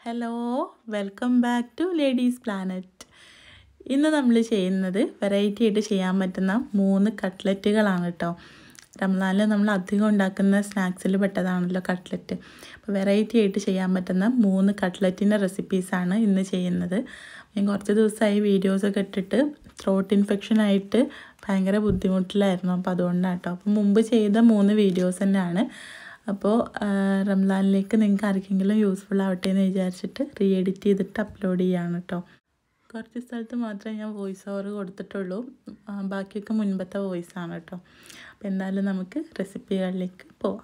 Hello, welcome back to ladies planet. ഇന്ന് നമ്മൾ ചെയ്യുന്നത് വെറൈറ്റി ആയിട്ട് ചെയ്യാൻ പറ്റുന്ന 3 കട്ട്ലറ്റുകളാണ് കേട്ടോ. റംസാനിൽ നമ്മൾ അധികം ഉണ്ടാക്കുന്ന സ്നാക്സിൽ പെട്ടതാണല്ലോ കട്ട്ലറ്റ്. അപ്പോൾ വെറൈറ്റി ആയിട്ട് ചെയ്യാൻ പറ്റുന്ന 3 കട്ട്ലറ്റിൻ്റെ റെസിപ്പീസാണ് ഇന്ന് ചെയ്യുന്നത്. ഞാൻ കുറച്ച് ദിവസമായി വീഡിയോസൊക്കെ ഇട്ടിട്ട് ത്രോട്ട് ഇൻഫെക്ഷനായിട്ട് ഭയങ്കര ബുദ്ധിമുട്ടിലായിരുന്നു. അപ്പോൾ അതുകൊണ്ടാണ് കേട്ടോ. അപ്പോൾ മുമ്പ് ചെയ്ത 3 വീഡിയോസ് തന്നെയാണ്. അപ്പോൾ റംസാനിലേക്ക് നിങ്ങൾക്ക് ആർക്കെങ്കിലും യൂസ്ഫുൾ ആവട്ടെ എന്ന് വിചാരിച്ചിട്ട് റീ എഡിറ്റ് ചെയ്തിട്ട് അപ്ലോഡ് ചെയ്യാണ് കേട്ടോ. കുറച്ച് സ്ഥലത്ത് മാത്രമേ ഞാൻ വോയിസ് ഓവർ കൊടുത്തിട്ടുള്ളൂ, ബാക്കിയൊക്കെ മുൻപത്തെ വോയിസാണ് കേട്ടോ. അപ്പോൾ എന്തായാലും നമുക്ക് റെസിപ്പികളിലേക്ക് പോവാം.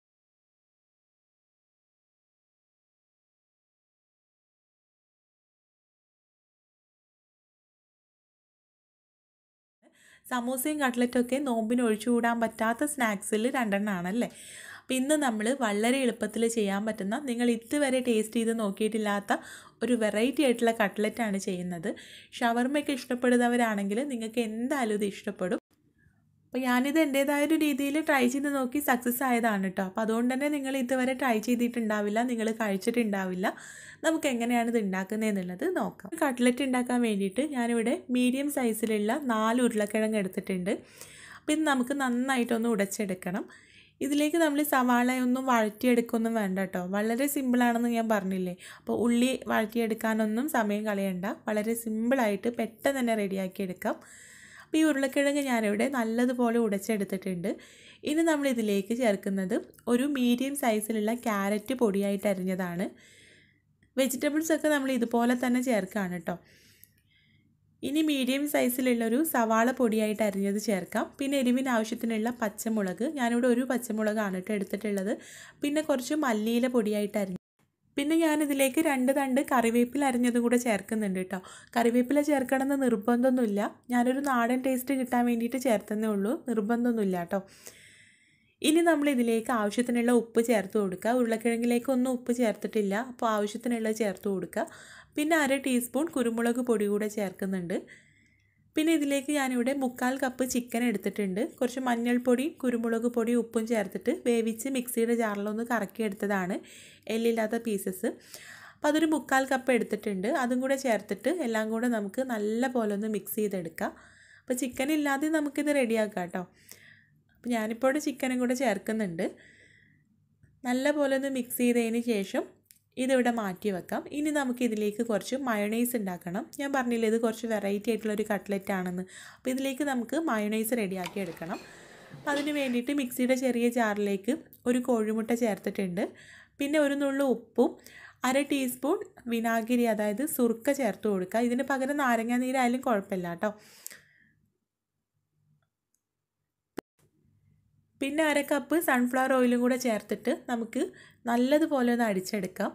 സമൂസയും കട്ട്ലറ്റൊക്കെ നോമ്പിന് ഒഴിച്ചുകൂടാൻ പറ്റാത്ത സ്നാക്സിൽ 2 ആണല്ലേ. അപ്പോൾ ഇന്ന് നമ്മൾ വളരെ എളുപ്പത്തിൽ ചെയ്യാൻ പറ്റുന്ന, നിങ്ങൾ ഇതുവരെ ടേസ്റ്റ് ചെയ്ത് നോക്കിയിട്ടില്ലാത്ത ഒരു വെറൈറ്റി ആയിട്ടുള്ള കട്ട്ലറ്റാണ് ചെയ്യുന്നത്. ഷവർമയൊക്കെ ഇഷ്ടപ്പെടുന്നവരാണെങ്കിൽ നിങ്ങൾക്ക് എന്തായാലും ഇത് ഇഷ്ടപ്പെടും. അപ്പോൾ ഞാനിത് എൻ്റേതായൊരു രീതിയിൽ ട്രൈ ചെയ്ത് നോക്കി സക്സസ് ആയതാണ് കേട്ടോ. അപ്പോൾ അതുകൊണ്ട് തന്നെ നിങ്ങൾ ഇതുവരെ ട്രൈ ചെയ്തിട്ടുണ്ടാവില്ല, നിങ്ങൾ കഴിച്ചിട്ടുണ്ടാവില്ല. നമുക്ക് എങ്ങനെയാണ് ഇത് ഉണ്ടാക്കുന്നതെന്നുള്ളത് നോക്കാം. കട്ട്ലറ്റ് ഉണ്ടാക്കാൻ വേണ്ടിയിട്ട് ഞാനിവിടെ മീഡിയം സൈസിലുള്ള 4 ഉരുളക്കിഴങ്ങ് എടുത്തിട്ടുണ്ട്. അപ്പോൾ ഇത് നമുക്ക് നന്നായിട്ടൊന്ന് ഉടച്ചെടുക്കണം. ഇതിലേക്ക് നമ്മൾ സവാളയൊന്നും വഴറ്റിയെടുക്കൊന്നും വേണ്ട കേട്ടോ. വളരെ സിമ്പിളാണെന്ന് ഞാൻ പറഞ്ഞില്ലേ. അപ്പോൾ ഉള്ളി വഴറ്റിയെടുക്കാനൊന്നും സമയം കളയണ്ട, വളരെ സിമ്പിളായിട്ട് പെട്ടെന്ന് തന്നെ റെഡിയാക്കി എടുക്കാം. അപ്പോൾ ഈ ഉരുളക്കിഴങ്ങ് ഞാനിവിടെ നല്ലതുപോലെ ഉടച്ചെടുത്തിട്ടുണ്ട്. ഇനി നമ്മൾ ഇതിലേക്ക് ചേർക്കുന്നത് ഒരു മീഡിയം സൈസിലുള്ള ക്യാരറ്റ് പൊടിയായിട്ട് അരിഞ്ഞതാണ്. വെജിറ്റബിൾസൊക്കെ നമ്മൾ ഇതുപോലെ തന്നെ ചേർക്കുകയാണ് കേട്ടോ. ഇനി മീഡിയം സൈസിലുള്ളൊരു സവാള പൊടിയായിട്ട് അരിഞ്ഞത് ചേർക്കാം. പിന്നെ എരിവിന് ആവശ്യത്തിനുള്ള പച്ചമുളക്, ഞാനിവിടെ ഒരു പച്ചമുളകാണ് കേട്ടോ എടുത്തിട്ടുള്ളത്. പിന്നെ കുറച്ച് മല്ലിയില പൊടിയായിട്ട് അരിഞ്ഞു. പിന്നെ ഞാനിതിലേക്ക് 2 തണ്ട് കറിവേപ്പില അരിഞ്ഞതും കൂടെ ചേർക്കുന്നുണ്ട് കേട്ടോ. കറിവേപ്പില ചേർക്കണമെന്ന് നിർബന്ധമൊന്നുമില്ല, ഞാനൊരു നാടൻ ടേസ്റ്റ് കിട്ടാൻ വേണ്ടിയിട്ട് ചേർത്തന്നേ ഉള്ളൂ, നിർബന്ധമൊന്നുമില്ല കേട്ടോ. ഇനി നമ്മൾ ഇതിലേക്ക് ആവശ്യത്തിനുള്ള ഉപ്പ് ചേർത്ത് കൊടുക്കുക. ഉരുളക്കിഴങ്ങിലേക്കൊന്നും ഉപ്പ് ചേർത്തിട്ടില്ല, അപ്പോൾ ആവശ്യത്തിനുള്ള ചേർത്ത് കൊടുക്കുക. പിന്നെ 1/2 ടീസ്പൂൺ കുരുമുളക് പൊടി കൂടെ ചേർക്കുന്നുണ്ട്. പിന്നെ ഇതിലേക്ക് ഞാനിവിടെ 1/4 കപ്പ് ചിക്കൻ എടുത്തിട്ടുണ്ട്. കുറച്ച് മഞ്ഞൾപ്പൊടി, കുരുമുളക് പൊടി, ഉപ്പും ചേർത്തിട്ട് വേവിച്ച് മിക്സിയുടെ ജാറിലൊന്ന് കറക്കിയെടുത്തതാണ്, എല്ലില്ലാത്ത പീസസ്. അപ്പോൾ അതൊരു 1/4 കപ്പ് എടുത്തിട്ടുണ്ട്. അതും കൂടെ ചേർത്തിട്ട് എല്ലാം കൂടെ നമുക്ക് നല്ല പോലെ ഒന്ന് മിക്സ് ചെയ്തെടുക്കാം. അപ്പോൾ ചിക്കൻ ഇല്ലാതെ നമുക്കിത് റെഡിയാക്കാം കേട്ടോ. അപ്പോൾ ഞാനിപ്പോൾ ഇവിടെ ചിക്കനും കൂടെ ചേർക്കുന്നുണ്ട്. നല്ല പോലെ ഒന്ന് മിക്സ് ചെയ്തതിന് ശേഷം ഇതിവിടെ മാറ്റി വെക്കാം. ഇനി നമുക്കിതിലേക്ക് കുറച്ച് മയോണൈസ് ഉണ്ടാക്കണം. ഞാൻ പറഞ്ഞില്ലേ ഇത് കുറച്ച് വെറൈറ്റി ആയിട്ടുള്ളൊരു കട്ട്ലറ്റ് ആണെന്ന്. അപ്പോൾ ഇതിലേക്ക് നമുക്ക് മയോണൈസ് റെഡിയാക്കി എടുക്കണം. അപ്പോൾ അതിന് വേണ്ടിയിട്ട് മിക്സിയുടെ ചെറിയ ജാറിലേക്ക് ഒരു കോഴിമുട്ട ചേർത്തിട്ടുണ്ട്. പിന്നെ ഒരു നുള്ളു ഉപ്പും 1/2 ടീസ്പൂൺ വിനാഗിരി, അതായത് സുർക്ക ചേർത്ത് കൊടുക്കുക. ഇതിന് പകരം നാരങ്ങ നീരായാലും കുഴപ്പമില്ല കേട്ടോ. പിന്നെ 1/2 കപ്പ് സൺഫ്ലവർ ഓയിലും കൂടെ ചേർത്തിട്ട് നമുക്ക് നല്ലതുപോലെ ഒന്ന് അടിച്ചെടുക്കാം.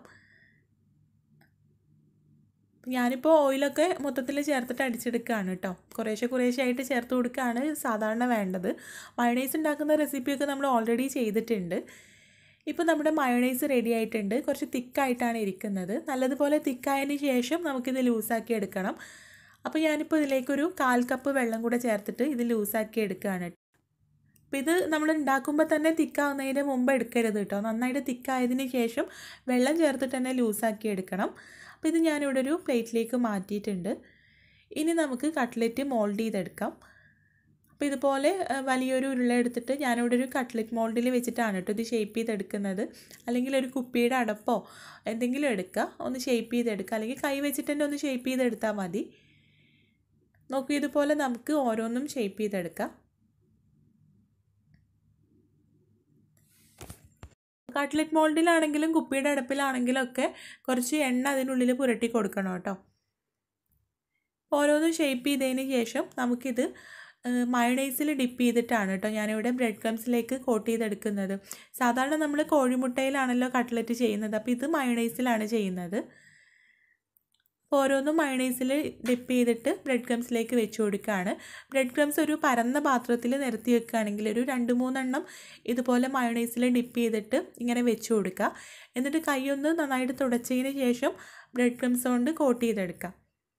ഞാനിപ്പോൾ ഓയിലൊക്കെ മൊത്തത്തിൽ ചേർത്തിട്ട് അടിച്ചെടുക്കുകയാണ് കേട്ടോ. കുറേശ്ശെ ആയിട്ട് ചേർത്ത് കൊടുക്കുകയാണ് സാധാരണ വേണ്ടത്. മയോണൈസ് ഉണ്ടാക്കുന്ന റെസിപ്പിയൊക്കെ നമ്മൾ ഓൾറെഡി ചെയ്തിട്ടുണ്ട്. ഇപ്പോൾ നമ്മുടെ മയോണൈസ് റെഡി ആയിട്ടുണ്ട്. കുറച്ച് തിക്കായിട്ടാണ് ഇരിക്കുന്നത്. നല്ലതുപോലെ തിക്കായതിന് ശേഷം നമുക്കിത് ലൂസാക്കി എടുക്കണം. അപ്പോൾ ഞാനിപ്പോൾ ഇതിലേക്കൊരു 1/4 കപ്പ് വെള്ളം കൂടെ ചേർത്തിട്ട് ഇത് ലൂസാക്കി എടുക്കുകയാണ്. അപ്പോൾ ഇത് നമ്മൾ ഉണ്ടാക്കുമ്പോൾ തന്നെ തിക്കാവുന്നതിന് മുമ്പ് എടുക്കരുത് കേട്ടോ. നന്നായിട്ട് തിക്കായതിന് ശേഷം വെള്ളം ചേർത്തിട്ട് തന്നെ ലൂസാക്കി എടുക്കണം. അപ്പോൾ ഇത് ഞാനിവിടെ ഒരു പ്ലേറ്റിലേക്ക് മാറ്റിയിട്ടുണ്ട്. ഇനി നമുക്ക് കട്ട്ലറ്റ് മോൾഡ് ചെയ്തെടുക്കാം. അപ്പോൾ ഇതുപോലെ വലിയൊരു ഉരുള എടുത്തിട്ട് ഞാനിവിടെ ഒരു കട്ട്ലറ്റ് മോൾഡിൽ വെച്ചിട്ടാണ് കേട്ടോ ഇത് ഷേപ്പ് ചെയ്തെടുക്കുന്നത്. അല്ലെങ്കിൽ ഒരു കുപ്പിയുടെ അടപ്പോ എന്തെങ്കിലും എടുക്കുക, ഒന്ന് ഷേപ്പ് ചെയ്തെടുക്കുക. അല്ലെങ്കിൽ കൈ വെച്ചിട്ട് തന്നെ ഒന്ന് ഷേപ്പ് ചെയ്തെടുത്താൽ മതി. നോക്കൂ, ഇതുപോലെ നമുക്ക് ഓരോന്നും ഷേപ്പ് ചെയ്തെടുക്കാം. കട്ട്ലറ്റ് മോൾഡിലാണെങ്കിലും കുപ്പിയുടെ അടപ്പിലാണെങ്കിലും ഒക്കെ കുറച്ച് എണ്ണ അതിനുള്ളിൽ പുരട്ടി കൊടുക്കണം കേട്ടോ. ഓരോന്നും ഷേപ്പ് ചെയ്തതിന് ശേഷം നമുക്കിത് മയോണൈസിൽ ഡിപ്പ് ചെയ്തിട്ടാണ് കേട്ടോ ഞാനിവിടെ ബ്രെഡ് ക്രംസിലേക്ക് കോട്ട് ചെയ്തെടുക്കുന്നത്. സാധാരണ നമ്മൾ കോഴിമുട്ടയിലാണല്ലോ കട്ട്ലറ്റ് ചെയ്യുന്നത്, അപ്പോൾ ഇത് മയോണൈസിലാണ് ചെയ്യുന്നത്. ഓരോന്നും മയോണൈസിൽ ഡിപ്പ് ചെയ്തിട്ട് ബ്രെഡ് ക്രംസിലേക്ക് വെച്ച് കൊടുക്കുകയാണ്. ബ്രെഡ് ക്രംസ് ഒരു പരന്ന പാത്രത്തിൽ നിരത്തി വെക്കുകയാണെങ്കിൽ ഒരു 2-3 എണ്ണം ഇതുപോലെ മയോണൈസിൽ ഡിപ്പ് ചെയ്തിട്ട് ഇങ്ങനെ വെച്ച് കൊടുക്കുക. എന്നിട്ട് കൈയൊന്ന് നന്നായിട്ട് തുടച്ചതിന് ശേഷം ബ്രെഡ് ക്രംസ് കൊണ്ട് കോട്ട് ചെയ്തെടുക്കാം.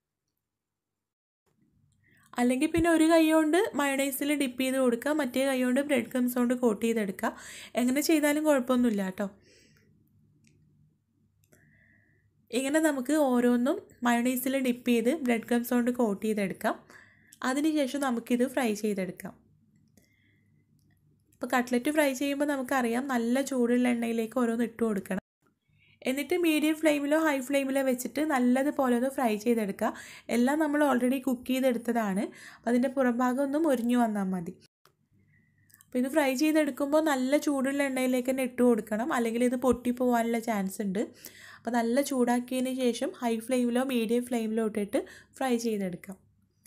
അല്ലെങ്കിൽ പിന്നെ ഒരു കൈ കൊണ്ട് മയോണൈസിൽ ഡിപ്പ് ചെയ്ത് കൊടുക്കുക, മറ്റേ കൈ കൊണ്ട് ബ്രെഡ് ക്രംസ് കൊണ്ട് കോട്ട് ചെയ്തെടുക്കുക. എങ്ങനെ ചെയ്താലും കുഴപ്പമൊന്നുമില്ല കേട്ടോ. ഇങ്ങനെ നമുക്ക് ഓരോന്നും മയോണൈസിൽ ഡിപ്പ് ചെയ്ത് ബ്രെഡ് ക്രംസ് കൊണ്ട് കോട്ട് ചെയ്തെടുക്കാം. അതിനുശേഷം നമുക്കിത് ഫ്രൈ ചെയ്തെടുക്കാം. ഇപ്പോൾ കട്ട്ലറ്റ് ഫ്രൈ ചെയ്യുമ്പോൾ നമുക്കറിയാം നല്ല ചൂടുള്ള എണ്ണയിലേക്ക് ഓരോന്ന് ഇട്ട് കൊടുക്കണം. എന്നിട്ട് മീഡിയം ഫ്ലെയിമിലോ ഹൈ ഫ്ലെയിമിലോ വെച്ചിട്ട് നല്ലതുപോലെ ഒന്ന് ഫ്രൈ ചെയ്തെടുക്കുക. എല്ലാം നമ്മൾ ഓൾറെഡി കുക്ക് ചെയ്തെടുത്തതാണ്. അപ്പോൾ അതിൻ്റെ പുറംഭാഗം ഒന്ന് മുരിഞ്ഞു വന്നാൽ മതി. അപ്പോൾ ഇത് ഫ്രൈ ചെയ്തെടുക്കുമ്പോൾ നല്ല ചൂടുള്ള എണ്ണയിലേക്ക് തന്നെ ഇട്ട് കൊടുക്കണം, അല്ലെങ്കിൽ ഇത് പൊട്ടിപ്പോവാനുള്ള ചാൻസ് ഉണ്ട്. അപ്പോൾ നല്ല ചൂടാക്കിയതിന് ശേഷം ഹൈ ഫ്ലെയിമിലോ മീഡിയം ഫ്ലെയിമിലോ ഇട്ടിട്ട് ഫ്രൈ ചെയ്തെടുക്കാം.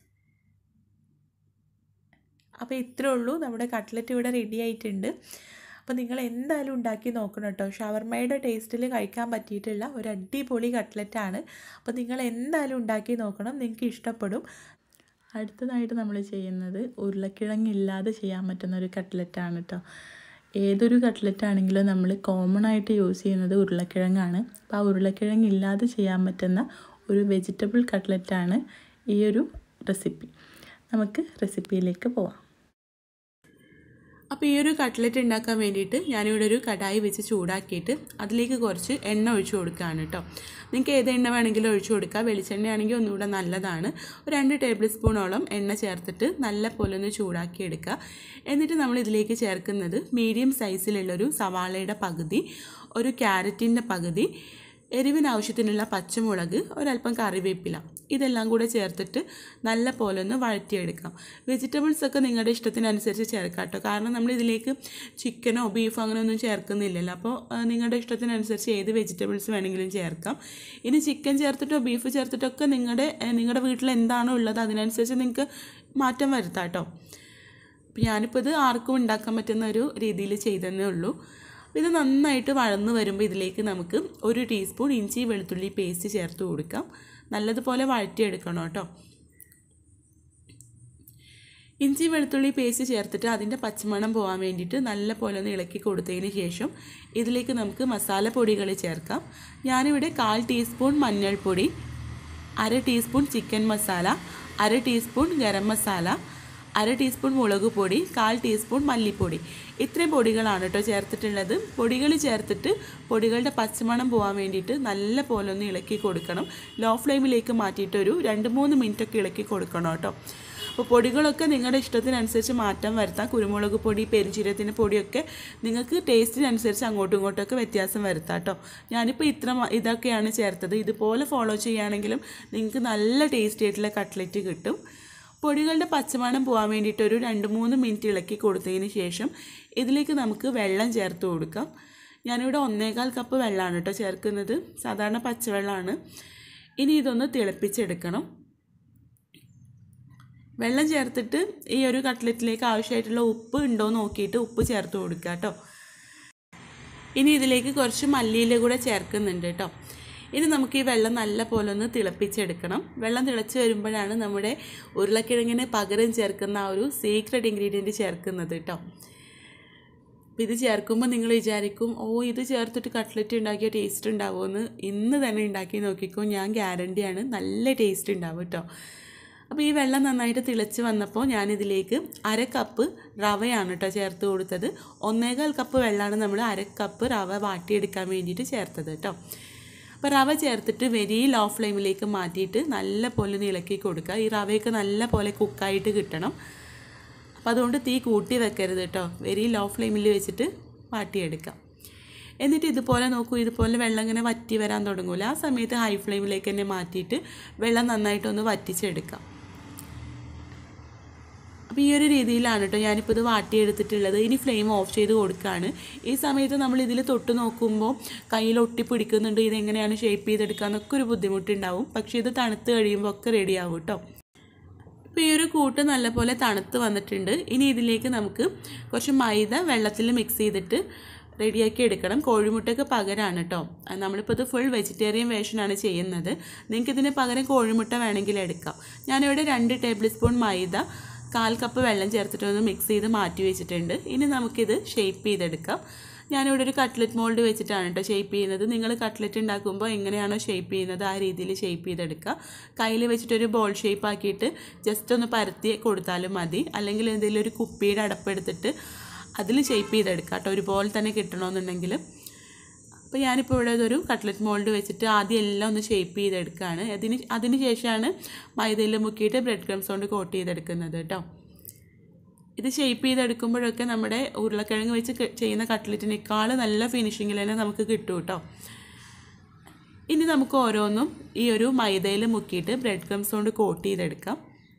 അപ്പോൾ ഇത്രേ ഉള്ളൂ, നമ്മുടെ കട്ട്ലറ്റ് ഇവിടെ റെഡി ആയിട്ടുണ്ട്. അപ്പോൾ നിങ്ങൾ എന്തായാലും ഉണ്ടാക്കി നോക്കണം കേട്ടോ. ഷവർമയുടെ ടേസ്റ്റിൽ കഴിക്കാൻ പറ്റിയിട്ടുള്ള ഒരു അടിപൊളി കട്ട്ലറ്റാണ്. അപ്പോൾ നിങ്ങൾ എന്തായാലും ഉണ്ടാക്കി നോക്കണം, നിങ്ങൾക്ക് ഇഷ്ടപ്പെടും. അടുത്തതായിട്ട് നമ്മൾ ചെയ്യുന്നത് ഉരുളക്കിഴങ്ങില്ലാതെ ചെയ്യാൻ പറ്റുന്ന ഒരു കട്ട്ലറ്റാണ് കേട്ടോ. ഏതൊരു കട്ട്ലറ്റാണെങ്കിലും നമ്മൾ കോമൺ ആയിട്ട് യൂസ് ചെയ്യുന്നത് ഉരുളക്കിഴങ്ങാണ്. അപ്പോൾ ആ ഉരുളക്കിഴങ്ങില്ലാതെ ചെയ്യാൻ പറ്റുന്ന ഒരു വെജിറ്റബിൾ കട്ട്ലറ്റാണ് ഈ ഒരു റെസിപ്പി. നമുക്ക് റെസിപ്പിയിലേക്ക് പോവാം. അപ്പോൾ ഈ ഒരു കട്ട്ലറ്റ് ഉണ്ടാക്കാൻ വേണ്ടിയിട്ട് ഞാനിവിടെ ഒരു കടായി വെച്ച് ചൂടാക്കിയിട്ട് അതിലേക്ക് കുറച്ച് എണ്ണ ഒഴിച്ചു കൊടുക്കുകയാണ് കേട്ടോ. നിങ്ങൾക്ക് ഏത് എണ്ണ വേണമെങ്കിലും ഒഴിച്ചു കൊടുക്കുക. വെളിച്ചെണ്ണയാണെങ്കിൽ ഒന്നുകൂടെ നല്ലതാണ്. ഒരു 2 ടേബിൾ സ്പൂണോളം എണ്ണ ചേർത്തിട്ട് നല്ല പോലെ ഒന്ന് ചൂടാക്കി എടുക്കുക. എന്നിട്ട് നമ്മൾ ഇതിലേക്ക് ചേർക്കുന്നത് മീഡിയം സൈസിലുള്ളൊരു സവാളയുടെ പകുതി, ഒരു ക്യാരറ്റിൻ്റെ പകുതി, എരിവിനാവശ്യത്തിനുള്ള പച്ചമുളക്, ഒരല്പം കറിവേപ്പില, ഇതെല്ലാം കൂടെ ചേർത്തിട്ട് നല്ല പോലെ ഒന്ന് വഴറ്റിയെടുക്കാം. വെജിറ്റബിൾസൊക്കെ നിങ്ങളുടെ ഇഷ്ടത്തിനനുസരിച്ച് ചേർക്കാം കേട്ടോ. കാരണം നമ്മൾ ഇതിലേക്ക് ചിക്കനോ ബീഫോ അങ്ങനെ ഒന്നും ചേർക്കുന്നില്ലല്ലോ. അപ്പോൾ നിങ്ങളുടെ ഇഷ്ടത്തിനനുസരിച്ച് ഏത് വെജിറ്റബിൾസ് വേണമെങ്കിലും ചേർക്കാം. ഇനി ചിക്കൻ ചേർത്തിട്ടോ ബീഫ് ചേർത്തിട്ടൊക്കെ നിങ്ങളുടെ വീട്ടിൽ എന്താണോ ഉള്ളത് അതിനനുസരിച്ച് നിങ്ങൾക്ക് മാറ്റം വരുത്താം കേട്ടോ. അപ്പോൾ ഞാനിപ്പോൾ ഇത് ആർക്കും ഉണ്ടാക്കാൻ പറ്റുന്ന ഒരു രീതിയിൽ ചെയ്തതന്നേ ഉള്ളൂ. ഇത് നന്നായിട്ട് വഴന്ന് വരുമ്പോൾ ഇതിലേക്ക് നമുക്ക് 1 ടീസ്പൂൺ ഇഞ്ചി വെളുത്തുള്ളി പേസ്റ്റ് ചേർത്ത് കൊടുക്കാം. നല്ലതുപോലെ വഴറ്റിയെടുക്കണം കേട്ടോ. ഇഞ്ചി വെളുത്തുള്ളി പേസ്റ്റ് ചേർത്തിട്ട് അതിൻ്റെ പച്ചമണം പോകാൻ വേണ്ടിയിട്ട് നല്ല പോലെ ഒന്ന് ഇളക്കി കൊടുത്തതിന് ശേഷം ഇതിലേക്ക് നമുക്ക് മസാലപ്പൊടികൾ ചേർക്കാം. ഞാനിവിടെ 1/4 ടീസ്പൂൺ മഞ്ഞൾപ്പൊടി, 1/2 teaspoon chicken masala, 1/2 teaspoon garam masala, 1/2 teaspoon മുളക് പൊടി, 1/4 ടീസ്പൂൺ മല്ലിപ്പൊടി, ഇത്രയും പൊടികളാണ് കേട്ടോ ചേർത്തിട്ടുള്ളത്. പൊടികൾ ചേർത്തിട്ട് പൊടികളുടെ പച്ചമണം പോകാൻ വേണ്ടിയിട്ട് നല്ല പോലെ ഒന്ന് ഇളക്കി കൊടുക്കണം. ലോ ഫ്ലെയിമിലേക്ക് മാറ്റിയിട്ട് ഒരു 2-3 മിനിറ്റൊക്കെ ഇളക്കി കൊടുക്കണം കേട്ടോ. അപ്പോൾ പൊടികളൊക്കെ നിങ്ങളുടെ ഇഷ്ടത്തിനനുസരിച്ച് മാറ്റം വരുത്താം. കുരുമുളക് പൊടി, പെരുംജീരകത്തിൻ്റെ പൊടിയൊക്കെ നിങ്ങൾക്ക് ടേസ്റ്റിനനുസരിച്ച് അങ്ങോട്ടും ഇങ്ങോട്ടൊക്കെ വ്യത്യാസം വരുത്താം കേട്ടോ. ഞാനിപ്പോൾ ഇതൊക്കെയാണ് ചേർത്തത്. ഇതുപോലെ ഫോളോ ചെയ്യുകയാണെങ്കിലും നിങ്ങൾക്ക് നല്ല ടേസ്റ്റി ആയിട്ടുള്ള കട്ട്ലറ്റ് കിട്ടും. പൊടികളുടെ പച്ചമണം പോകാൻ വേണ്ടിയിട്ട് ഒരു 2-3 മിനിറ്റ് ഇളക്കി കൊടുത്തതിന് ശേഷം ഇതിലേക്ക് നമുക്ക് വെള്ളം ചേർത്ത് കൊടുക്കാം. ഞാനിവിടെ 1/4 കപ്പ് വെള്ളമാണ് കേട്ടോ ചേർക്കുന്നത്. സാധാരണ പച്ചവെള്ളമാണ്. ഇനി ഇതൊന്ന് തിളപ്പിച്ചെടുക്കണം. വെള്ളം ചേർത്തിട്ട് ഈ ഒരു കട്ട്ലറ്റിലേക്ക് ആവശ്യമായിട്ടുള്ള ഉപ്പ് ഉണ്ടോ നോക്കിയിട്ട് ഉപ്പ് ചേർത്ത് കൊടുക്കുക കേട്ടോ. ഇനി ഇതിലേക്ക് കുറച്ച് മല്ലിയില കൂടെ ചേർക്കുന്നുണ്ട് കേട്ടോ. ഇനി നമുക്ക് ഈ വെള്ളം നല്ല പോലെ ഒന്ന് തിളപ്പിച്ചെടുക്കണം. വെള്ളം തിളച്ച് വരുമ്പോഴാണ് നമ്മുടെ ഉരുളക്കിഴങ്ങിന് പകരം ചേർക്കുന്ന ആ ഒരു സീക്രട്ട് ഇൻഗ്രീഡിയൻറ്റ് ചേർക്കുന്നത് കേട്ടോ. അപ്പോൾ ഇത് ചേർക്കുമ്പോൾ നിങ്ങൾ വിചാരിക്കും, ഇത് ചേർത്തിട്ട് കട്ട്ലറ്റ് ഉണ്ടാക്കിയ ടേസ്റ്റ് ഉണ്ടാവുമെന്ന്. ഇന്ന് തന്നെ ഉണ്ടാക്കി നോക്കിക്കോ, ഞാൻ ഗ്യാരണ്ടിയാണ്, നല്ല ടേസ്റ്റ് ഉണ്ടാവും കേട്ടോ. അപ്പോൾ ഈ വെള്ളം നന്നായിട്ട് തിളച്ച് വന്നപ്പോൾ ഞാനിതിലേക്ക് 1/2 കപ്പ് റവയാണ് കേട്ടോ ചേർത്ത് കൊടുത്തത്. 1/4 കപ്പ് വെള്ളമാണ് നമ്മൾ 1/2 കപ്പ് റവ വാട്ടിയെടുക്കാൻ വേണ്ടിയിട്ട് ചേർത്തത് കേട്ടോ. അപ്പോൾ റവ ചേർത്തിട്ട് വെരി ലോ ഫ്ലെയിമിലേക്ക് മാറ്റിയിട്ട് നല്ല പോലെ ഒന്ന് ഇളക്കി കൊടുക്കുക. ഈ റവയൊക്കെ നല്ല പോലെ കുക്കായിട്ട് കിട്ടണം. അപ്പോൾ അതുകൊണ്ട് തീ കൂട്ടി വെക്കരുത് കേട്ടോ. വെരി ലോ ഫ്ലെയിമിൽ വെച്ചിട്ട് വാട്ടിയെടുക്കാം. എന്നിട്ട് ഇതുപോലെ നോക്കൂ, ഇതുപോലെ വെള്ളം ഇങ്ങനെ വറ്റി വരാൻ തുടങ്ങില്ല. ആ സമയത്ത് ഹൈ ഫ്ലെയിമിലേക്ക് തന്നെ മാറ്റിയിട്ട് വെള്ളം നന്നായിട്ടൊന്ന് വറ്റിച്ചെടുക്കാം. അപ്പോൾ ഈ ഒരു രീതിയിലാണ് കേട്ടോ ഞാനിപ്പോൾ ഇത് വാട്ടിയെടുത്തിട്ടുള്ളത്. ഇനി ഫ്ലെയിം ഓഫ് ചെയ്ത് കൊടുക്കുകയാണ്. ഈ സമയത്ത് നമ്മൾ ഇതിൽ തൊട്ട് നോക്കുമ്പോൾ കയ്യിൽ ഒട്ടിപ്പിടിക്കുന്നുണ്ട്, ഇതെങ്ങനെയാണ് ഷേപ്പ് ചെയ്തെടുക്കുക എന്നൊക്കെ ഒരു ബുദ്ധിമുട്ടുണ്ടാവും. പക്ഷേ ഇത് തണുത്ത് കഴിയുമ്പോൾ ഒക്കെ റെഡിയാവും കേട്ടോ. ഇപ്പോൾ ഈ ഒരു കൂട്ട് നല്ലപോലെ തണുത്ത് വന്നിട്ടുണ്ട്. ഇനി ഇതിലേക്ക് നമുക്ക് കുറച്ച് മൈദ വെള്ളത്തിൽ മിക്സ് ചെയ്തിട്ട് റെഡിയാക്കി എടുക്കണം. കോഴിമുട്ടയ്ക്ക് പകരമാണ് കേട്ടോ. നമ്മളിപ്പോൾ ഇത് ഫുൾ വെജിറ്റേറിയൻ വേഷനാണ് ചെയ്യുന്നത്. നിങ്ങൾക്ക് ഇതിന് പകരം കോഴിമുട്ട വേണമെങ്കിൽ എടുക്കാം. ഞാനിവിടെ 2 ടേബിൾ സ്പൂൺ മൈദ 1/4 കപ്പ് വെള്ളം ചേർത്തിട്ടൊന്ന് മിക്സ് ചെയ്ത് മാറ്റി വെച്ചിട്ടുണ്ട്. ഇനി നമുക്കിത് ഷേപ്പ് ചെയ്തെടുക്കാം. ഞാനിവിടെ ഒരു കട്ട്ലറ്റ് മോൾഡ് വെച്ചിട്ടാണ് കേട്ടോ ഷേപ്പ് ചെയ്യുന്നത്. നിങ്ങൾ കട്ട്ലറ്റ് ഉണ്ടാക്കുമ്പോൾ എങ്ങനെയാണോ ഷേപ്പ് ചെയ്യുന്നത് ആ രീതിയിൽ ഷേപ്പ് ചെയ്തെടുക്കുക. കയ്യിൽ വെച്ചിട്ടൊരു ബോൾ ഷേപ്പ് ആക്കിയിട്ട് ജസ്റ്റ് ഒന്ന് പരത്തി കൊടുത്താലും മതി. അല്ലെങ്കിൽ എന്തെങ്കിലും ഒരു കുപ്പിയുടെ അടപ്പെടുത്തിട്ട് അതിൽ ഷേപ്പ് ചെയ്തെടുക്കുക കേട്ടോ, ഒരുപോലെ തന്നെ കിട്ടണമെന്നുണ്ടെങ്കിൽ. അപ്പോൾ ഞാനിപ്പോൾ ഇവിടെ ഇതൊരു കട്ട്ലറ്റ് മോൾഡ് വെച്ചിട്ട് ആദ്യം എല്ലാം ഒന്ന് ഷേപ്പ് ചെയ്തെടുക്കുകയാണ്. അതിന് ശേഷമാണ് മൈദയിൽ മുക്കിയിട്ട് ബ്രെഡ് ക്രംസ് കൊണ്ട് കോട്ട് ചെയ്തെടുക്കുന്നത് കേട്ടോ. ഇത് ഷേപ്പ് ചെയ്തെടുക്കുമ്പോഴൊക്കെ നമ്മുടെ ഉരുളക്കിഴങ്ങ് വെച്ച് ചെയ്യുന്ന കട്ട്ലറ്റിനേക്കാൾ നല്ല ഫിനിഷിങ്ങിൽ തന്നെ നമുക്ക് കിട്ടും കേട്ടോ. ഇനി നമുക്ക് ഓരോന്നും ഈ ഒരു മൈദയിൽ മുക്കിയിട്ട് ബ്രെഡ് ക്രംസ് കൊണ്ട് കോട്ട് ചെയ്തെടുക്കാം.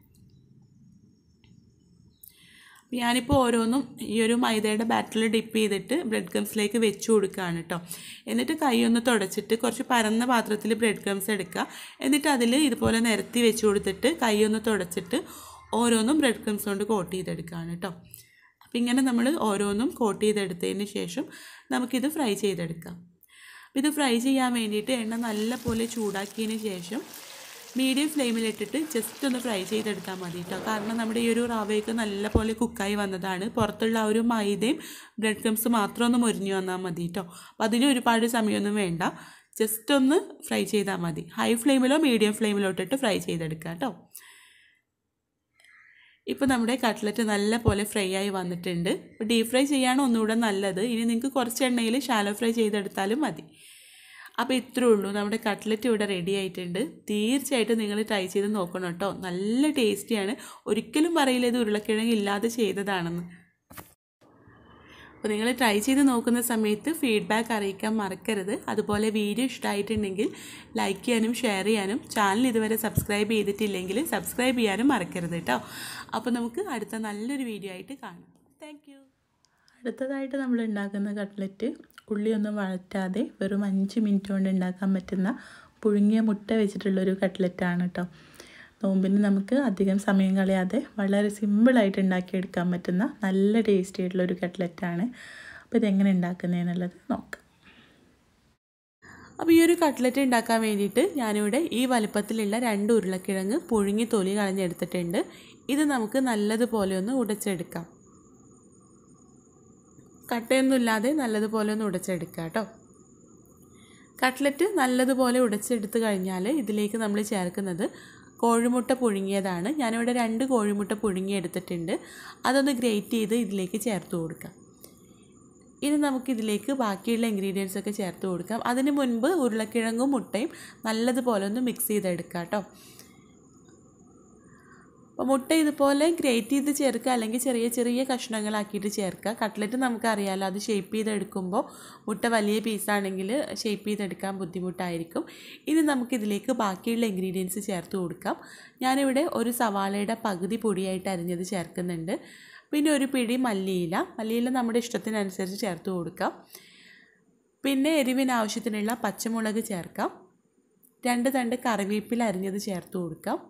ഞാനിപ്പോൾ ഓരോന്നും ഈ ഒരു മൈദയുടെ ബാറ്ററിൽ ഡിപ്പ് ചെയ്തിട്ട് ബ്രെഡ് ക്രംസിലേക്ക് വെച്ച് കൊടുക്കുകയാണ് കേട്ടോ. എന്നിട്ട് കൈ ഒന്ന് തുടച്ചിട്ട് കുറച്ച് പരന്ന പാത്രത്തിൽ ബ്രെഡ് ക്രംസ് എടുക്കുക. എന്നിട്ട് അതിൽ ഇതുപോലെ നിരത്തി വെച്ച് കൊടുത്തിട്ട് കൈ ഒന്ന് തുടച്ചിട്ട് ഓരോന്നും ബ്രെഡ് ക്രംസ് കൊണ്ട് കോട്ട് ചെയ്തെടുക്കുകയാണ് കേട്ടോ. അപ്പോൾ ഇങ്ങനെ നമ്മൾ ഓരോന്നും കോട്ട് ചെയ്തെടുത്തതിന് ശേഷം നമുക്കിത് ഫ്രൈ ചെയ്തെടുക്കാം. ഇത് ഫ്രൈ ചെയ്യാൻ വേണ്ടിയിട്ട് എണ്ണ നല്ലപോലെ ചൂടാക്കിയതിന് ശേഷം മീഡിയം ഫ്ലെയിമിലിട്ടിട്ട് ജസ്റ്റ് ഒന്ന് ഫ്രൈ ചെയ്തെടുത്താൽ മതി കേട്ടോ. കാരണം നമ്മുടെ ഈ ഒരു റവയൊക്കെ നല്ലപോലെ കുക്കായി വന്നതാണ്. പുറത്തുള്ള ആ ഒരു മൈദയും ബ്രെഡ് ക്രംസ് മാത്രം ഒന്ന് മൊരിഞ്ഞ് വന്നാൽ മതി കേട്ടോ. അപ്പോൾ അതിന് ഒരുപാട് സമയമൊന്നും വേണ്ട, ജസ്റ്റ് ഒന്ന് ഫ്രൈ ചെയ്താൽ മതി. ഹൈ ഫ്ലെയിമിലോ മീഡിയം ഫ്ലെയിമിലോ ഇട്ടിട്ട് ഫ്രൈ ചെയ്തെടുക്കാം കേട്ടോ. ഇപ്പോൾ നമ്മുടെ കട്ട്ലറ്റ് നല്ലപോലെ ഫ്രൈ ആയി വന്നിട്ടുണ്ട്. ഇപ്പോൾ ഡീപ് ഫ്രൈ ചെയ്യാണ് ഒന്നുകൂടെ നല്ലത്. ഇനി നിങ്ങൾക്ക് കുറച്ച് എണ്ണയിൽ ഷാലോ ഫ്രൈ ചെയ്തെടുത്താലും മതി. അപ്പോൾ ഇത്രേ ഉള്ളൂ, നമ്മുടെ കട്ട്ലറ്റ് ഇവിടെ റെഡി ആയിട്ടുണ്ട്. തീർച്ചയായിട്ടും നിങ്ങൾ ട്രൈ ചെയ്ത് നോക്കണം കേട്ടോ. നല്ല ടേസ്റ്റിയാണ്. ഒരിക്കലും പറയില്ല ഇത് ഉരുളക്കിഴങ്ങ് ഇല്ലാതെ ചെയ്തതാണെന്ന്. അപ്പോൾ നിങ്ങൾ ട്രൈ ചെയ്ത് നോക്കുന്ന സമയത്ത് ഫീഡ്ബാക്ക് അറിയിക്കാൻ മറക്കരുത്. അതുപോലെ വീഡിയോ ഇഷ്ടമായിട്ടുണ്ടെങ്കിൽ ലൈക്ക് ചെയ്യാനും ഷെയർ ചെയ്യാനും, ചാനൽ ഇതുവരെ സബ്സ്ക്രൈബ് ചെയ്തിട്ടില്ലെങ്കിൽ സബ്സ്ക്രൈബ് ചെയ്യാനും മറക്കരുത് കേട്ടോ. അപ്പോൾ നമുക്ക് അടുത്ത നല്ലൊരു വീഡിയോ ആയിട്ട് കാണാം. Thank you. അടുത്തതായിട്ട് നമ്മൾ ഉണ്ടാക്കുന്ന കട്ട്ലറ്റ് ഉള്ളിയൊന്നും വഴറ്റാതെ വെറും 5 മിനിറ്റ് കൊണ്ട് ഉണ്ടാക്കാൻ പറ്റുന്ന പുഴുങ്ങിയ മുട്ട വെച്ചിട്ടുള്ളൊരു കട്ട്ലറ്റാണ് കേട്ടോ. നോമ്പിന് നമുക്ക് അധികം സമയം കളയാതെ വളരെ സിമ്പിളായിട്ട് ഉണ്ടാക്കിയെടുക്കാൻ പറ്റുന്ന നല്ല ടേസ്റ്റി ആയിട്ടുള്ളൊരു കട്ട്ലറ്റാണ്. അപ്പോൾ ഇതെങ്ങനെ ഉണ്ടാക്കുന്നതെന്നുള്ളത് നോക്കാം. അപ്പോൾ ഈ ഒരു കട്ട്ലറ്റ് ഉണ്ടാക്കാൻ വേണ്ടിയിട്ട് ഞാനിവിടെ ഈ വലുപ്പത്തിലുള്ള 2 ഉരുളക്കിഴങ്ങ് പുഴുങ്ങി തൊലി കളഞ്ഞെടുത്തിട്ടുണ്ട്. ഇത് നമുക്ക് നല്ലതുപോലെ ഒന്ന് ഉടച്ചെടുക്കാം. കട്ടയൊന്നുമില്ലാതെ നല്ലതുപോലെ ഒന്ന് ഉടച്ചെടുക്കാം കേട്ടോ. കട്ട്ലറ്റ് നല്ലതുപോലെ ഉടച്ചെടുത്ത് കഴിഞ്ഞാൽ ഇതിലേക്ക് നമ്മൾ ചേർക്കുന്നത് കോഴിമുട്ട പുഴുങ്ങിയതാണ്. ഞാനിവിടെ 2 കോഴിമുട്ട പുഴുങ്ങിയെടുത്തിട്ടുണ്ട്. അതൊന്ന് ഗ്രേറ്റ് ചെയ്ത് ഇതിലേക്ക് ചേർത്ത് കൊടുക്കാം. ഇനി നമുക്കിതിലേക്ക് ബാക്കിയുള്ള ഇൻഗ്രീഡിയൻസ് ഒക്കെ ചേർത്ത് കൊടുക്കാം. അതിന് മുൻപ് ഉരുളക്കിഴങ്ങും മുട്ടയും നല്ലതുപോലെ ഒന്ന് മിക്സ് ചെയ്തെടുക്കാം കേട്ടോ. അപ്പോൾ മുട്ട ഇതുപോലെ ഗ്രേറ്റ് ചെയ്ത് ചേർക്കുക, അല്ലെങ്കിൽ ചെറിയ ചെറിയ കഷ്ണങ്ങളാക്കിയിട്ട് ചേർക്കുക. കട്ട്ലറ്റ് നമുക്കറിയാമല്ലോ, അത് ഷേപ്പ് ചെയ്തെടുക്കുമ്പോൾ മുട്ട വലിയ പീസാണെങ്കിൽ ഷേപ്പ് ചെയ്തെടുക്കാൻ ബുദ്ധിമുട്ടായിരിക്കും. ഇനി നമുക്കിതിലേക്ക് ബാക്കിയുള്ള ഇൻഗ്രീഡിയൻസ് ചേർത്ത് കൊടുക്കാം. ഞാനിവിടെ ഒരു സവാളയുടെ പകുതി പൊടിയായിട്ട് അരിഞ്ഞത് ചേർക്കുന്നുണ്ട്. പിന്നെ ഒരു പിടി മല്ലിയില നമ്മുടെ ഇഷ്ടത്തിനനുസരിച്ച് ചേർത്ത് കൊടുക്കാം. പിന്നെ എരിവിന് ആവശ്യത്തിനുള്ള പച്ചമുളക് ചേർക്കാം. 2 തണ്ട് കറിവേപ്പില അരിഞ്ഞത് ചേർത്ത് കൊടുക്കാം.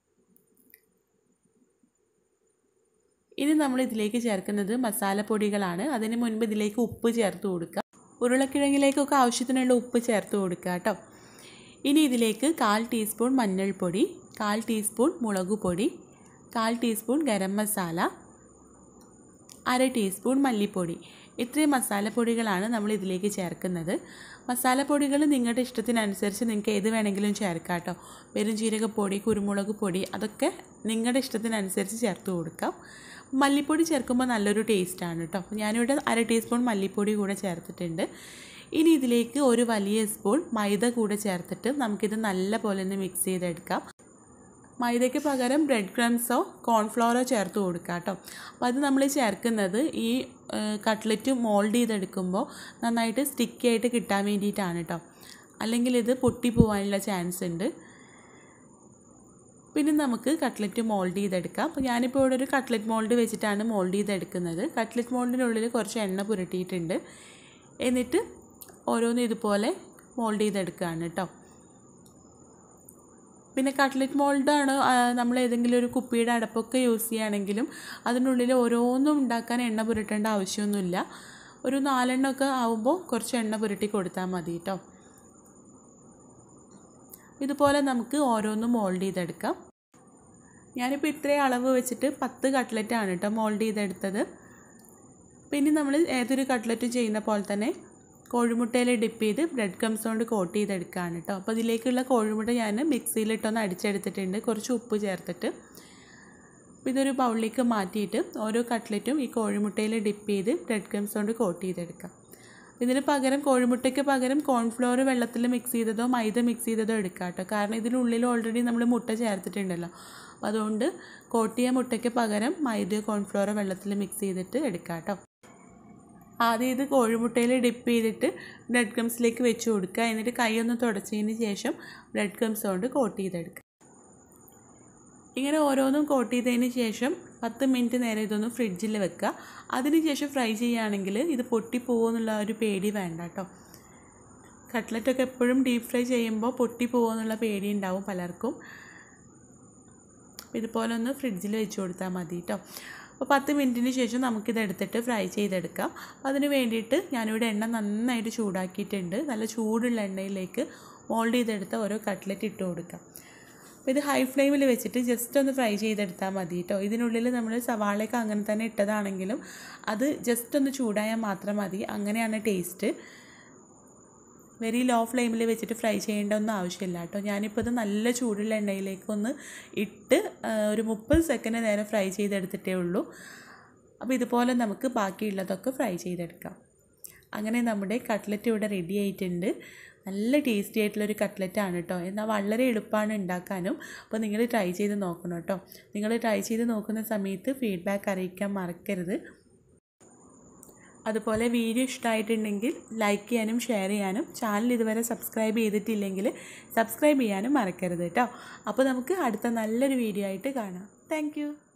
ഇനി നമ്മൾ ഇതിലേക്ക് ചേർക്കുന്നത് മസാലപ്പൊടികളാണ്. അതിന് മുൻപ് ഇതിലേക്ക് ഉപ്പ് ചേർത്ത് കൊടുക്കാം. ഉരുളക്കിഴങ്ങിലേക്കൊക്കെ ആവശ്യത്തിനുള്ള ഉപ്പ് ചേർത്ത് കൊടുക്കുക കേട്ടോ. ഇനി ഇതിലേക്ക് 1/4 ടീസ്പൂൺ മഞ്ഞൾപ്പൊടി, 1/4 ടീസ്പൂൺ മുളക് പൊടി, 1/4 ടീസ്പൂൺ ഗരം മസാല, 1/2 ടീസ്പൂൺ മല്ലിപ്പൊടി. ഇത്രയും മസാലപ്പൊടികളാണ് നമ്മൾ ഇതിലേക്ക് ചേർക്കുന്നത്. മസാലപ്പൊടികൾ നിങ്ങളുടെ ഇഷ്ടത്തിനനുസരിച്ച് നിങ്ങൾക്ക് ഏത് വേണമെങ്കിലും ചേർക്കാം കേട്ടോ. പെരുംജീരകപ്പൊടി, കുരുമുളക് പൊടി, അതൊക്കെ നിങ്ങളുടെ ഇഷ്ടത്തിനനുസരിച്ച് ചേർത്ത് കൊടുക്കാം. മല്ലിപ്പൊടി ചേർക്കുമ്പോൾ നല്ലൊരു ടേസ്റ്റാണ് കേട്ടോ. ഞാനിവിടെ 1/2 ടീസ്പൂൺ മല്ലിപ്പൊടി കൂടെ ചേർത്തിട്ടുണ്ട്. ഇനി ഇതിലേക്ക് ഒരു വലിയ സ്പൂൺ മൈദ കൂടെ ചേർത്തിട്ട് നമുക്കിത് നല്ലപോലെ ഒന്ന് മിക്സ് ചെയ്തെടുക്കാം. മൈദയ്ക്ക് പകരം ബ്രെഡ് ക്രംസോ കോൺഫ്ലവറോ ചേർത്ത് കൊടുക്കാം കേട്ടോ. അപ്പോൾ അത് നമ്മൾ ചേർക്കുന്നത് ഈ കട്ട്ലറ്റ് മോൾഡ് ചെയ്തെടുക്കുമ്പോൾ നന്നായിട്ട് സ്റ്റിക്കി ആയിട്ട് കിട്ടാൻ വേണ്ടിയിട്ടാണ് കേട്ടോ. അല്ലെങ്കിൽ ഇത് പൊട്ടിപ്പോവാനുള്ള ചാൻസ് ഉണ്ട്. പിന്നെ നമുക്ക് കട്ട്ലറ്റ് മോൾഡ് ചെയ്തെടുക്കാം. അപ്പോൾ ഞാനിപ്പോൾ ഇവിടെ ഒരു കട്ട്ലറ്റ് മോൾഡ് വെച്ചിട്ടാണ് മോൾഡ് ചെയ്തെടുക്കുന്നത്. കട്ട്ലറ്റ് മോൾഡിനുള്ളിൽ കുറച്ച് എണ്ണ പുരട്ടിയിട്ടുണ്ട്. എന്നിട്ട് ഓരോന്ന് ഇതുപോലെ മോൾഡ് ചെയ്തെടുക്കുകയാണ് കേട്ടോ. പിന്നെ കട്ട്ലറ്റ് മോൾഡാണ് നമ്മൾ ഏതെങ്കിലും ഒരു കുപ്പിയുടെ അടപ്പൊക്കെ യൂസ് ചെയ്യുകയാണെങ്കിലും അതിനുള്ളിൽ ഓരോന്നും ഉണ്ടാക്കാൻ എണ്ണ പുരട്ടേണ്ട ആവശ്യമൊന്നുമില്ല. ഒരു 4 എണ്ണമൊക്കെ ആവുമ്പോൾ കുറച്ച് എണ്ണ പുരട്ടി കൊടുത്താൽ മതി കേട്ടോ. ഇതുപോലെ നമുക്ക് ഓരോന്നും മോൾഡ് ചെയ്തെടുക്കാം. ഞാനിപ്പോൾ ഇത്രയും അളവ് വെച്ചിട്ട് 10 കട്ട്ലറ്റാണ് കേട്ടോ മോൾഡ് ചെയ്തെടുത്തത്. പിന്നെ നമ്മൾ ഏതൊരു കട്ട്ലറ്റ് ചെയ്യുന്ന പോലെ തന്നെ കോഴിമുട്ടയിൽ ഡിപ്പ് ചെയ്ത് ബ്രെഡ് ക്രംസ് കൊണ്ട് കോട്ട് ചെയ്തെടുക്കുകയാണ് കേട്ടോ. അപ്പോൾ ഇതിലേക്കുള്ള കോഴിമുട്ട ഞാൻ മിക്സിയിലിട്ടൊന്ന് അടിച്ചെടുത്തിട്ടുണ്ട്, കുറച്ച് ഉപ്പ് ചേർത്തിട്ട്. ഇതൊരു ബൗളിലേക്ക് മാറ്റിയിട്ട് ഓരോ കട്ട്ലറ്റും ഈ കോഴിമുട്ടയിൽ ഡിപ്പ് ചെയ്ത് ബ്രെഡ് ക്രംസ് കൊണ്ട് കോട്ട് ചെയ്തെടുക്കാം. ഇതിന് പകരം കോഴിമുട്ടയ്ക്ക് പകരം കോൺഫ്ലോർ വെള്ളത്തിൽ മിക്സ് ചെയ്തതോ മൈദ മിക്സ് ചെയ്തതോ എടുക്കാം കേട്ടോ. കാരണം ഇതിനുള്ളിൽ ഓൾറെഡി നമ്മൾ മുട്ട ചേർത്തിട്ടുണ്ടല്ലോ. അപ്പോൾ അതുകൊണ്ട് കോട്ടിയ മുട്ടയ്ക്ക് പകരം മൈദയോ കോൺഫ്ലോറോ വെള്ളത്തിൽ മിക്സ് ചെയ്തിട്ട് എടുക്കാം കേട്ടോ. ആദ്യം ഇത് കോഴിമുട്ടയിൽ ഡിപ്പ് ചെയ്തിട്ട് ബ്രെഡ് ക്രംസിലേക്ക് വെച്ച് കൊടുക്കുക. എന്നിട്ട് കൈയൊന്ന് തുടച്ചതിന് ശേഷം ബ്രെഡ് ക്രംസ് കൊണ്ട് കോട്ട് ചെയ്തെടുക്കുക. ഇങ്ങനെ ഓരോന്നും കോട്ട് ചെയ്തതിന് ശേഷം 10 മിനിറ്റ് നേരം ഇതൊന്ന് ഫ്രിഡ്ജിൽ വെക്കുക. അതിനുശേഷം ഫ്രൈ ചെയ്യുകയാണെങ്കിൽ ഇത് പൊട്ടിപ്പോകുമെന്നുള്ള ഒരു പേടി വേണ്ട കേട്ടോ. കട്ട്ലറ്റൊക്കെ എപ്പോഴും ഡീപ്പ് ഫ്രൈ ചെയ്യുമ്പോൾ പൊട്ടിപ്പോകുമെന്നുള്ള പേടി ഉണ്ടാവും പലർക്കും. ഇതുപോലെ ഒന്ന് ഫ്രിഡ്ജിൽ വെച്ച് കൊടുത്താൽ മതി കേട്ടോ. അപ്പോൾ 10 മിനിറ്റിന് ശേഷം നമുക്കിത് എടുത്തിട്ട് ഫ്രൈ ചെയ്തെടുക്കാം. അതിന് വേണ്ടിയിട്ട് ഞാനിവിടെ എണ്ണ നന്നായിട്ട് ചൂടാക്കിയിട്ടുണ്ട്. നല്ല ചൂടുള്ള എണ്ണയിലേക്ക് മോൾഡ് ചെയ്തെടുത്ത ഓരോ കട്ട്ലറ്റ് ഇട്ട് കൊടുക്കാം. അപ്പോൾ ഇത് ഹൈ ഫ്ലെയിമിൽ വെച്ചിട്ട് ജസ്റ്റ് ഒന്ന് ഫ്രൈ ചെയ്തെടുത്താൽ മതി കേട്ടോ. ഇതിനുള്ളിൽ നമ്മൾ സവാളയൊക്കെ അങ്ങനെ തന്നെ ഇട്ടതാണെങ്കിലും അത് ജസ്റ്റ് ഒന്ന് ചൂടായാൽ മാത്രം മതി. അങ്ങനെയാണ് ടേസ്റ്റ്. വെരി ലോ ഫ്ലെയിമിൽ വെച്ചിട്ട് ഫ്രൈ ചെയ്യേണ്ട ഒന്നും ആവശ്യമില്ല കേട്ടോ. ഞാനിപ്പോൾ ഇത് നല്ല ചൂടുള്ള എണ്ണയിലേക്കൊന്ന് ഇട്ട് ഒരു 30 സെക്കൻഡ് നേരം ഫ്രൈ ചെയ്തെടുത്തിട്ടേ ഉള്ളൂ. അപ്പോൾ ഇതുപോലെ നമുക്ക് ബാക്കിയുള്ളതൊക്കെ ഫ്രൈ ചെയ്തെടുക്കാം. അങ്ങനെ നമ്മുടെ കട്ട്ലറ്റ് ഇവിടെ റെഡി ആയിട്ടുണ്ട്. നല്ല ടേസ്റ്റി ആയിട്ടുള്ളൊരു കട്ട്ലറ്റാണ് കേട്ടോ. എന്നാൽ വളരെ എളുപ്പമാണ് ഉണ്ടാക്കാനും. അപ്പോൾ നിങ്ങൾ ട്രൈ ചെയ്ത് നോക്കണം കേട്ടോ. നിങ്ങൾ ട്രൈ ചെയ്ത് നോക്കുന്ന സമയത്ത് ഫീഡ്ബാക്ക് അറിയിക്കാൻ മറക്കരുത്. അതുപോലെ വീഡിയോ ഇഷ്ടമായിട്ടുണ്ടെങ്കിൽ ലൈക്ക് ചെയ്യാനും ഷെയർ ചെയ്യാനും, ചാനൽ ഇതുവരെ സബ്സ്ക്രൈബ് ചെയ്തിട്ടില്ലെങ്കിൽ സബ്സ്ക്രൈബ് ചെയ്യാനും മറക്കരുത് കേട്ടോ. അപ്പോൾ നമുക്ക് അടുത്ത നല്ലൊരു വീഡിയോ ആയിട്ട് കാണാം. താങ്ക്